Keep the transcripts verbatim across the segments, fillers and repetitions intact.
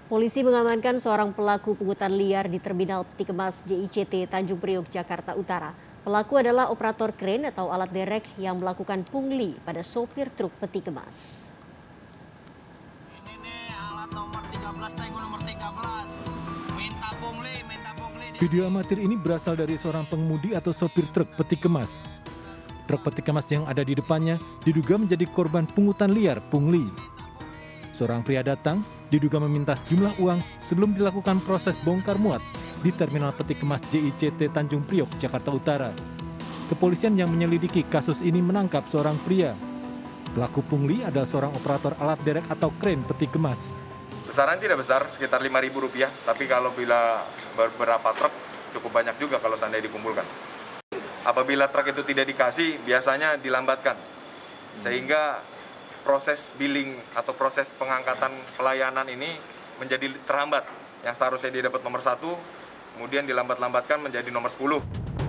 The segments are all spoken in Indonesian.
Polisi mengamankan seorang pelaku pungutan liar di Terminal Peti Kemas J I C T Tanjung Priok, Jakarta Utara. Pelaku adalah operator kren atau alat derek yang melakukan pungli pada sopir truk peti kemas. Ini nih alat nomor tiga belas, tango nomor tiga belas. Minta pungli, minta pungli. Video amatir ini berasal dari seorang pengemudi atau sopir truk peti kemas. Truk peti kemas yang ada di depannya diduga menjadi korban pungutan liar pungli. Seorang pria datang, diduga meminta sejumlah uang sebelum dilakukan proses bongkar muat di Terminal Peti Kemas J I C T Tanjung Priok, Jakarta Utara. Kepolisian yang menyelidiki kasus ini menangkap seorang pria. Pelaku pungli adalah seorang operator alat derek atau kren peti kemas. Besaran tidak besar, sekitar lima ribu rupiah, tapi kalau bila beberapa truk cukup banyak juga kalau seandainya dikumpulkan. Apabila truk itu tidak dikasih, biasanya dilambatkan, sehingga proses billing atau proses pengangkatan pelayanan ini menjadi terhambat. Yang seharusnya dia dapat nomor satu, kemudian dilambat-lambatkan menjadi nomor sepuluh.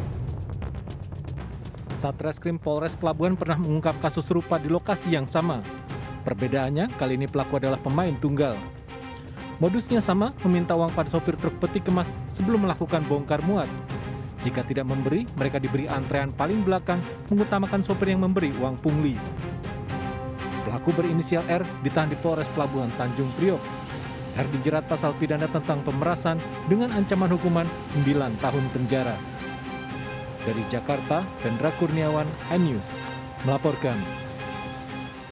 Satreskrim Polres Pelabuhan pernah mengungkap kasus serupa di lokasi yang sama. Perbedaannya, kali ini pelaku adalah pemain tunggal. Modusnya sama, meminta uang pada sopir truk peti kemas sebelum melakukan bongkar muat. Jika tidak memberi, mereka diberi antrean paling belakang, mengutamakan sopir yang memberi uang pungli. Pelaku berinisial R ditahan di Polres Pelabuhan Tanjung Priok. R dijerat pasal pidana tentang pemerasan dengan ancaman hukuman sembilan tahun penjara. Dari Jakarta, Vendra Kurniawan, iNews melaporkan.